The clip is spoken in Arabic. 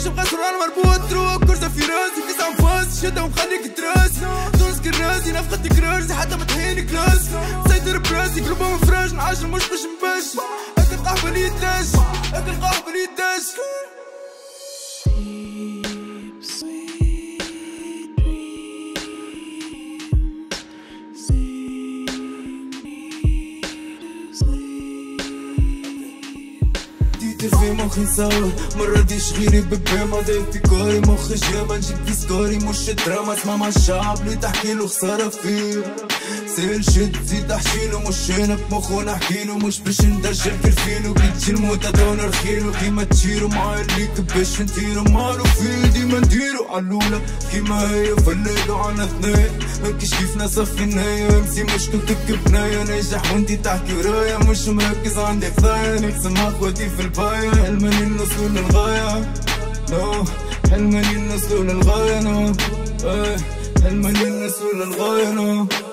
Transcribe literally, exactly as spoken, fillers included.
ماشي بغسر وانا مربوط تروق كرسة في راسي كيس انفاس شدة ومخليك تراسي تونس كراسي نفقد كراسي حتى ما تحيني كلاس سيطر براسي قلوبه مفراش نعاشر مش باش نباش اكل قهوة ليداش اكل قهوة ليداش في مخي نصور مرة دي شغيري ببيما داير في كوري مخي جابا نجيب في سكوري مش دراما اسمع مع الشعب اللي تحكيلو خسارة فيه سيل شد زيد احشيلو مش هنا بمخو نحكيلو مش باش ندرجل كرفيلو كي تجي الموتى دو نرخيلو كيما تشيرو معايا الليك باش نطيرو مالو فيه ديما نديرو عاللولة كيما هي فليلو عنا اثنين مكيش كيفنا صفي النايا امسي مشكل تكب بنايا ناجح وانتي تحكي ورايا مش مركز عندي خفايا نقسم اخواتي في البايا حلماني نوصلو للغاية نو حلماني نوصلو للغاية نو حلماني نوصلو للغاية نو